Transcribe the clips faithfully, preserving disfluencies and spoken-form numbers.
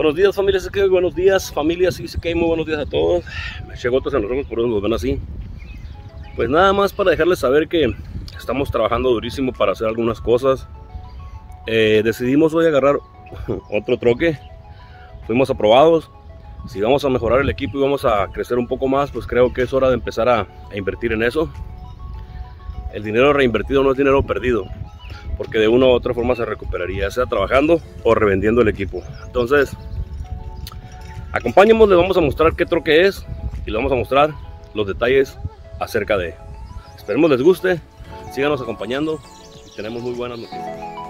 Buenos días, familia C K, buenos días, familia C K, muy buenos días a todos. Me eché gotas en los ojos, por eso nos ven así. Pues nada más para dejarles saber que estamos trabajando durísimo para hacer algunas cosas. eh, Decidimos hoy agarrar otro troque. Fuimos aprobados. Si vamos a mejorar el equipo y vamos a crecer un poco más, pues creo que es hora de empezar a, a invertir en eso. El dinero reinvertido no es dinero perdido, porque de una u otra forma se recuperaría, sea trabajando o revendiendo el equipo. Entonces, acompáñenos, les vamos a mostrar qué troque es y les vamos a mostrar los detalles acerca de. Esperemos les guste, síganos acompañando y tenemos muy buenas noticias.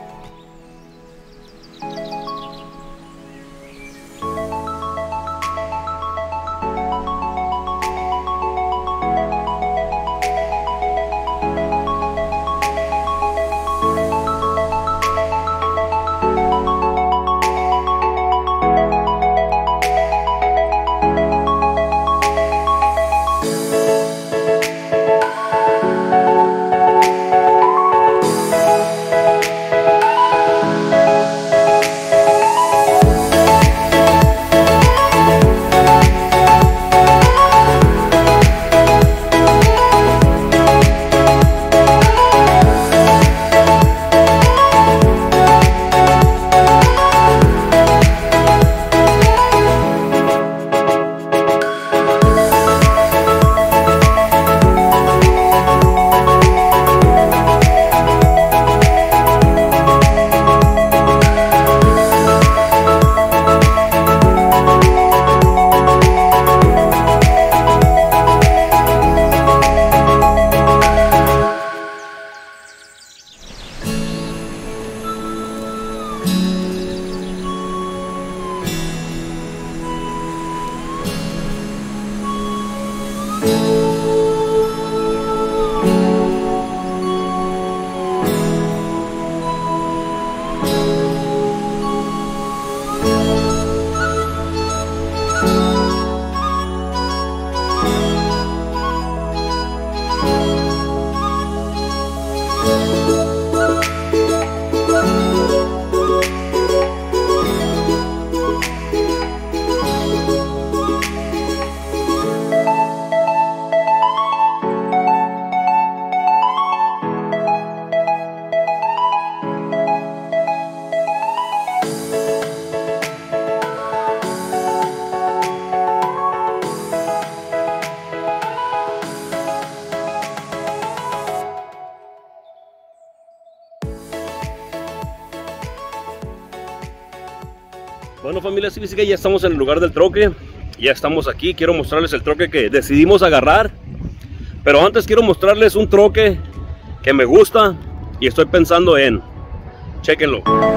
Bueno, familia C K, ya estamos en el lugar del troque. Ya estamos aquí, quiero mostrarles el troque que decidimos agarrar. Pero antes quiero mostrarles un troque que me gusta y estoy pensando en. Chéquenlo.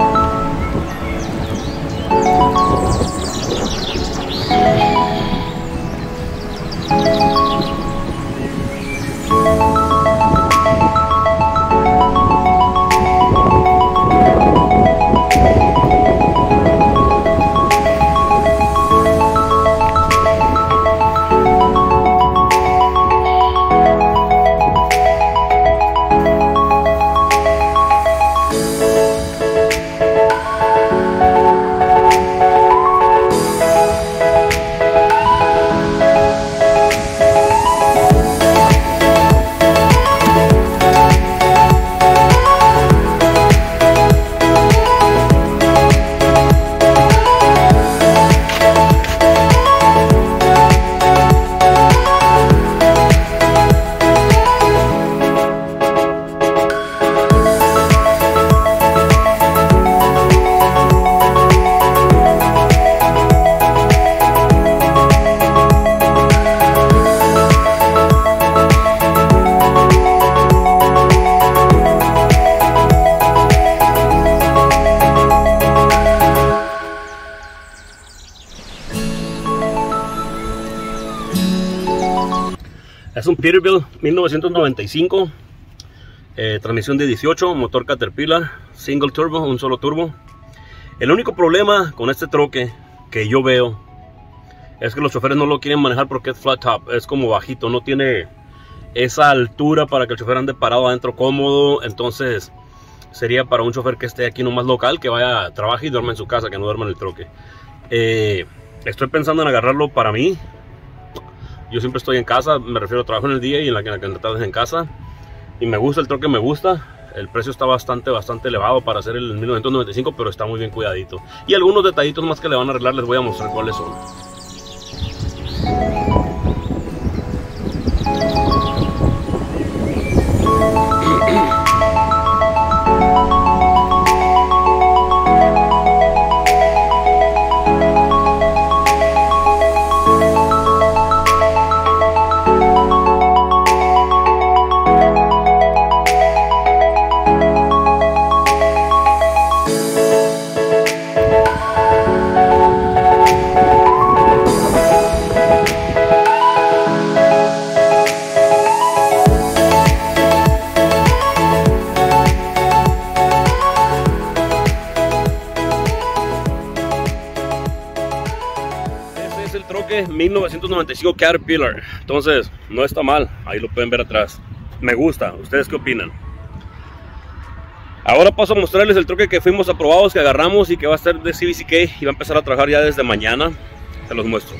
Es un Peterbilt mil novecientos noventa y cinco, eh, transmisión de dieciocho, motor Caterpillar, single turbo, un solo turbo. El único problema con este troque que yo veo es que los choferes no lo quieren manejar porque es flat top, es como bajito, no tiene esa altura para que el chofer ande parado adentro cómodo. Entonces sería para un chofer que esté aquí nomás local, que vaya, trabaje y duerma en su casa, que no duerma en el troque. Eh, estoy pensando en agarrarlo para mí. Yo siempre estoy en casa, me refiero a trabajo en el día y en la, en la tarde en casa. Y me gusta el troque, me gusta. El precio está bastante, bastante elevado para hacer el mil novecientos noventa y cinco, pero está muy bien cuidadito. Y algunos detallitos más que le van a arreglar les voy a mostrar cuáles son. mil novecientos noventa y cinco Caterpillar, entonces no está mal, ahí lo pueden ver atrás. Me gusta, ¿ustedes qué opinan? Ahora paso a mostrarles el troque que fuimos aprobados, que agarramos y que va a ser de C V C K y va a empezar a trabajar ya desde mañana. Se los muestro.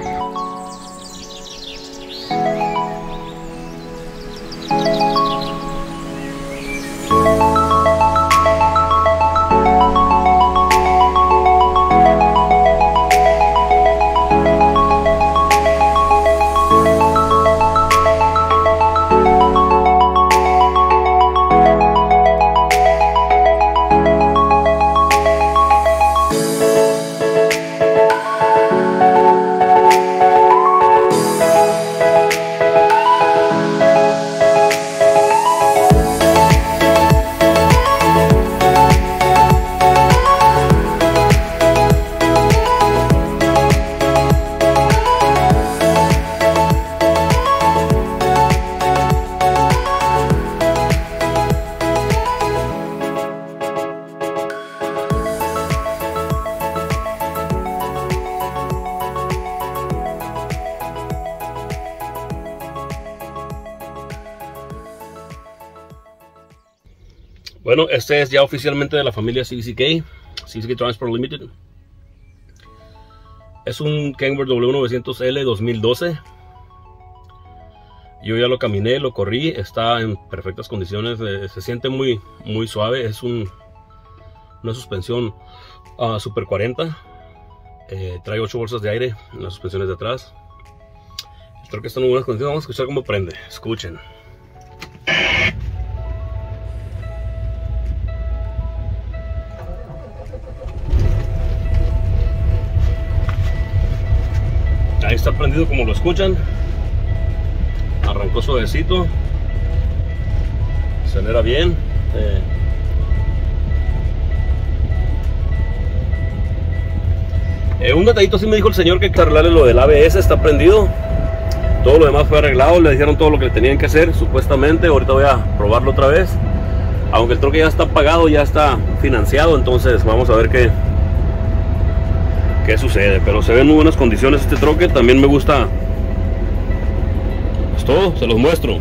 Bueno, este es ya oficialmente de la familia C V C K, C V C K Transport Limited. Es un Kenworth W novecientos L dos mil doce. Yo ya lo caminé, lo corrí, está en perfectas condiciones, eh, se siente muy, muy suave. Es un, una suspensión uh, Super cuarenta. Eh, trae ocho bolsas de aire en las suspensiones de atrás. Espero que estén en buenas condiciones. Vamos a escuchar cómo prende. Escuchen. Ahí está prendido como lo escuchan. Arrancó suavecito. Acelera bien. Eh. Eh, un detallito sí me dijo el señor que hay que arreglarle lo del A B S. Está prendido. Todo lo demás fue arreglado. Le dijeron todo lo que le tenían que hacer, supuestamente. Ahorita voy a probarlo otra vez. Aunque el troque ya está pagado, ya está financiado. Entonces vamos a ver qué qué sucede, pero se ven en muy buenas condiciones este troque. También me gusta. Es todo, se los muestro.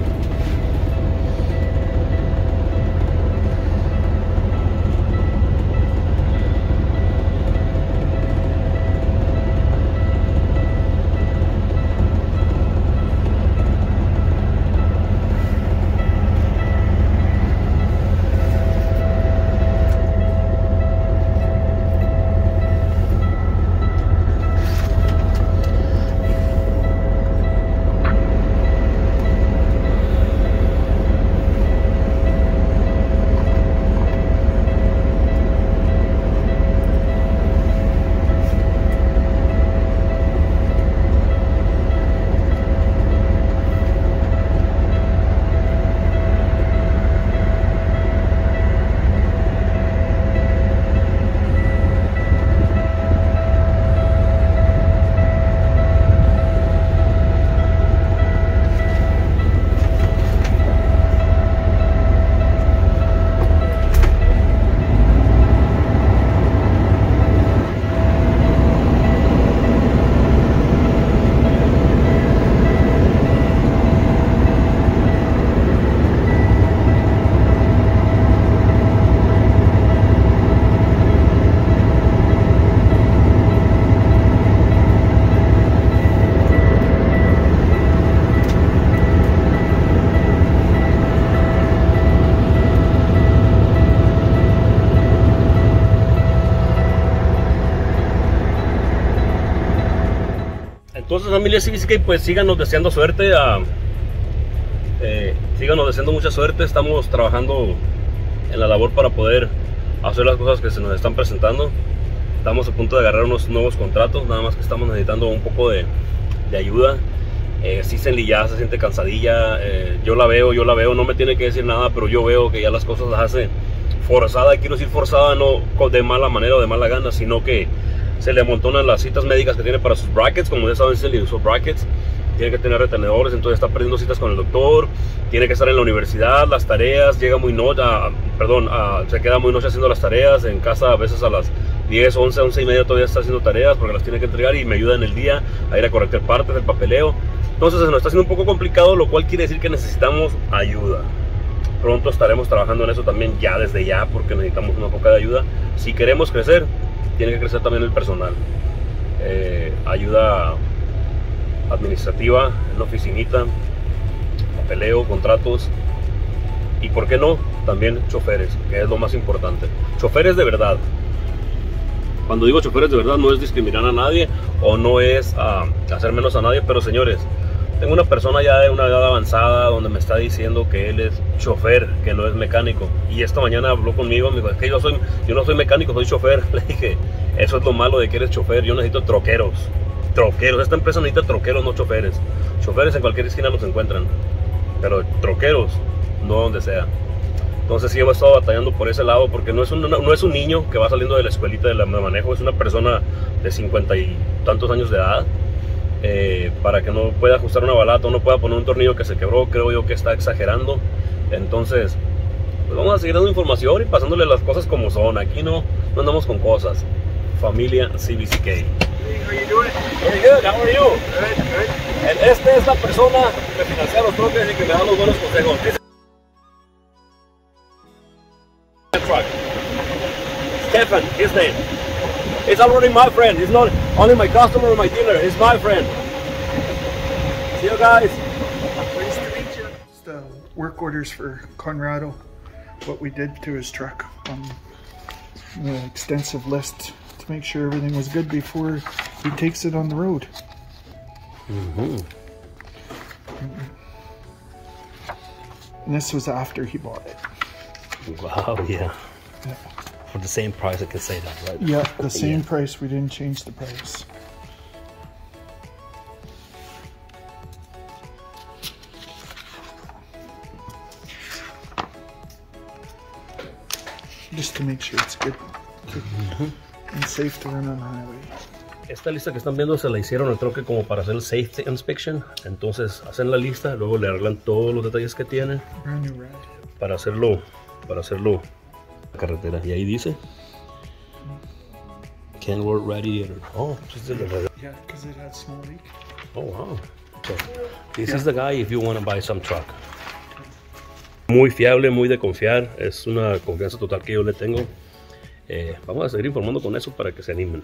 familia C B C K, pues síganos deseando suerte, uh, eh, síganos deseando mucha suerte. Estamos trabajando en la labor para poder hacer las cosas que se nos están presentando. Estamos a punto de agarrar unos nuevos contratos, nada más que estamos necesitando un poco de, de ayuda. Eh, Cisenly ya se siente cansadilla, eh, yo la veo, yo la veo, no me tiene que decir nada, pero yo veo que ya las cosas las hace forzada. Quiero decir forzada no de mala manera o de mala gana, sino que se le amontonan las citas médicas que tiene para sus brackets. Como ya saben, Cisenly usó brackets, tiene que tener retenedores, entonces está perdiendo citas con el doctor, tiene que estar en la universidad, las tareas, llega muy noche, uh, perdón, uh, se queda muy noche haciendo las tareas, en casa a veces a las diez, once, once y media todavía está haciendo tareas porque las tiene que entregar y me ayuda en el día a ir a corregir partes del papeleo. Entonces se nos está haciendo un poco complicado, lo cual quiere decir que necesitamos ayuda. Pronto estaremos trabajando en eso también, ya desde ya, porque necesitamos una poca de ayuda. Si queremos crecer, tiene que crecer también el personal. Eh, ayuda administrativa en la oficinita, papeleo, contratos y, ¿por qué no?, también choferes, que es lo más importante. Choferes de verdad. Cuando digo choferes de verdad, no es discriminar a nadie o no es uh, hacer menos a nadie, pero señores, tengo una persona ya de una edad avanzada donde me está diciendo que él es chofer, que no es mecánico. Y esta mañana habló conmigo, me dijo, es que yo, soy, yo no soy mecánico, soy chofer. Le dije, eso es lo malo de que eres chofer, yo necesito troqueros. Troqueros, esta empresa necesita troqueros, no choferes. Choferes en cualquier esquina los encuentran, pero troqueros, no donde sea. Entonces sí, hemos estado batallando por ese lado, porque no es, un, no es un niño que va saliendo de la escuelita de, la, de manejo, es una persona de cincuenta y tantos años de edad. Eh, para que no pueda ajustar una balata o no pueda poner un tornillo que se quebró, creo yo que está exagerando. Entonces, pues vamos a seguir dando información y pasándole las cosas como son. Aquí no, no andamos con cosas. Familia C B C K. How are you doing? Very good, how are you? Good, good. Este es la persona que financia los troques y que me da los buenos consejos. Stefan, his name. He's already my friend. He's not only my customer or my dealer. He's my friend. See you guys. Nice to meet you. Just uh, work orders for Conrado. What we did to his truck. Um, an extensive list to make sure everything was good before he takes it on the road. Mm-hmm. And this was after he bought it. Wow, yeah. Yeah. For the same price, I can say that, right? Yeah, the same Yeah. price. We didn't change the price. Just to make sure it's good, good Mm-hmm. and safe to run on the highway. Esta lista que están viendo se la hicieron al troque como para hacer el safety inspection. Entonces hacen la lista, luego le arreglan todos los detalles que tiene Brand new ride. para hacerlo, para hacerlo la carretera. Y ahí dice Kenworth Radiator. Oh, just did it. Yeah, because it had small leak. Oh wow. So, this is the guy if you want to buy some truck. Muy fiable, muy de confiar. Es una confianza total que yo le tengo. Eh, vamos a seguir informando con eso para que se animen.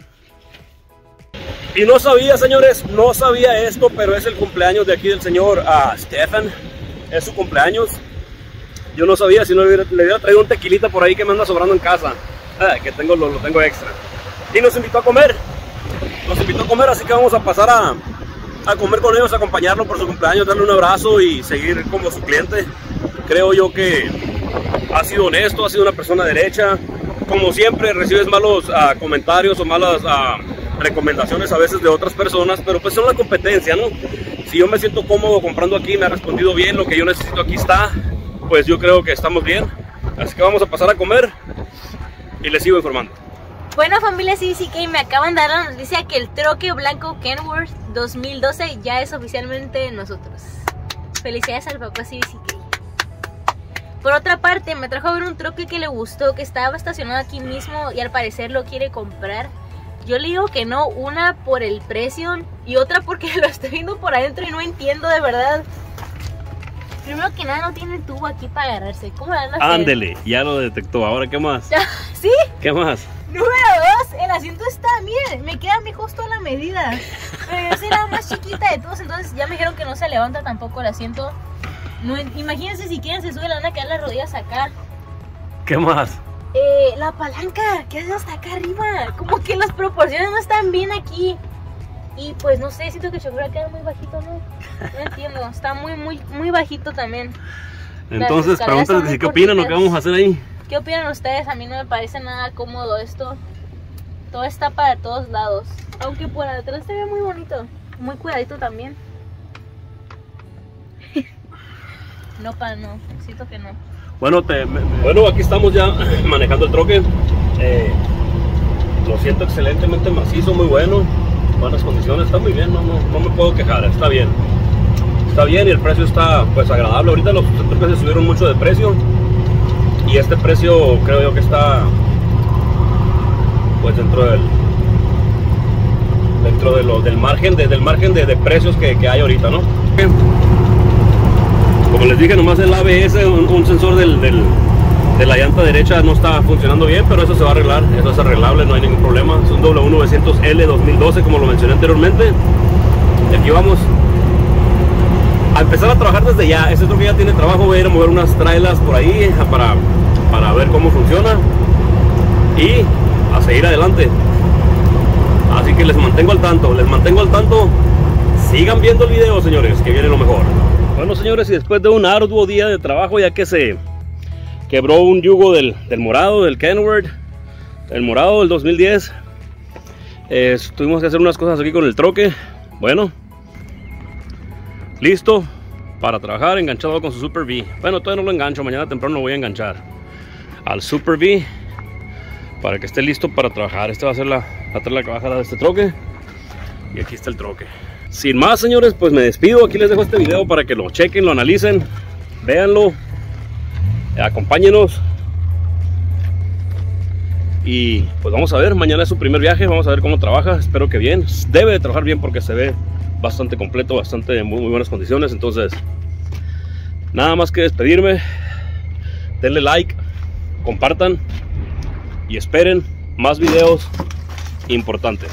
Y no sabía, señores, no sabía esto, pero es el cumpleaños de aquí del señor uh, Stefan. Es su cumpleaños. Yo no sabía, si no le hubiera, le hubiera traído un tequilita por ahí que me anda sobrando en casa. Ah, que tengo, lo, lo tengo extra. Y nos invitó a comer. Nos invitó a comer, así que vamos a pasar a, a comer con ellos, a acompañarlo por su cumpleaños, darle un abrazo y seguir como su cliente. Creo yo que ha sido honesto, ha sido una persona derecha. Como siempre, recibes malos uh, comentarios o malas uh, recomendaciones a veces de otras personas, pero pues son la competencia, ¿no? Si yo me siento cómodo comprando aquí, me ha respondido bien, lo que yo necesito aquí está, pues yo creo que estamos bien. Así que vamos a pasar a comer y les sigo informando. Bueno, familia C B C K, me acaban de dar la noticia que el troque blanco Kenworth dos mil doce ya es oficialmente de nosotros. Felicidades al papá C B C K. Por otra parte, me trajo a ver un troque que le gustó, que estaba estacionado aquí mismo y al parecer lo quiere comprar. Yo le digo que no, una por el precio y otra porque lo estoy viendo por adentro y no entiendo de verdad. Primero que nada, no tiene tubo aquí para agarrarse. ¿Cómo van a hacer? Ándele, ya lo detectó. ¿Ahora qué más? ¿Sí? ¿Qué más? Número dos, el asiento está, miren, me queda a mí justo a la medida. Pero yo soy la más chiquita de todos, entonces ya me dijeron que no se levanta tampoco el asiento. No, imagínense si quieren se sube, la van a quedar las rodillas acá. ¿Qué más? Eh, la palanca, ¿qué hace hasta acá arriba? Como que las proporciones no están bien aquí. Y pues no sé, siento que el chofer queda muy bajito, ¿no? No entiendo, está muy, muy, muy bajito también. Entonces, pregúntales si qué opinan o qué vamos a hacer ahí. ¿Qué opinan ustedes? A mí no me parece nada cómodo esto. Todo está para todos lados. Aunque por atrás se ve muy bonito. Muy cuidadito también. No, para no. Siento que no. Bueno, te, me, bueno, aquí estamos ya manejando el troque. Eh, lo siento excelentemente macizo, muy bueno. Buenas condiciones, está muy bien, no, no, no me puedo quejar, está bien. Está bien y el precio está pues agradable. Ahorita los troques subieron mucho de precio. Y este precio creo yo que está pues dentro del dentro de lo, del margen de, del margen de, de precios que, que hay ahorita, ¿no? Como les dije, nomás el A B S, un, un sensor del, del, de la llanta derecha no está funcionando bien, pero eso se va a arreglar, eso es arreglable, no hay ningún problema. Es un W novecientos L dos mil doce, como lo mencioné anteriormente. Y aquí vamos a empezar a trabajar desde ya. Este truque ya tiene trabajo, voy a ir a mover unas trailas por ahí para, para ver cómo funciona y a seguir adelante. Así que les mantengo al tanto, les mantengo al tanto. Sigan viendo el video, señores, que viene lo mejor. Bueno, señores, y después de un arduo día de trabajo, ya que se quebró un yugo del, del morado, del Kenworth, el morado del dos mil diez, eh, tuvimos que hacer unas cosas aquí con el troque. Bueno, listo para trabajar, enganchado con su Super V. Bueno, todavía no lo engancho, mañana temprano lo voy a enganchar al Super V para que esté listo para trabajar. Esta va a ser la, la trailer que va a jalar de este troque. Y aquí está el troque. Sin más, señores, pues me despido. Aquí les dejo este video para que lo chequen, lo analicen, véanlo, acompáñenos. Y pues vamos a ver, mañana es su primer viaje, vamos a ver cómo trabaja. Espero que bien, debe de trabajar bien porque se ve bastante completo, bastante en muy, muy buenas condiciones. Entonces, nada más que despedirme. Denle like, compartan y esperen más videos importantes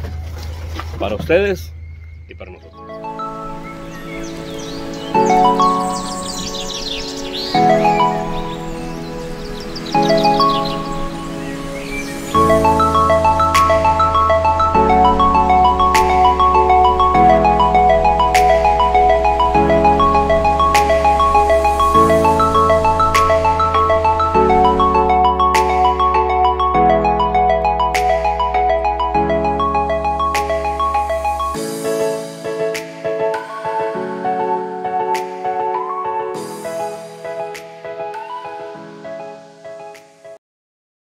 para ustedes y para nosotros.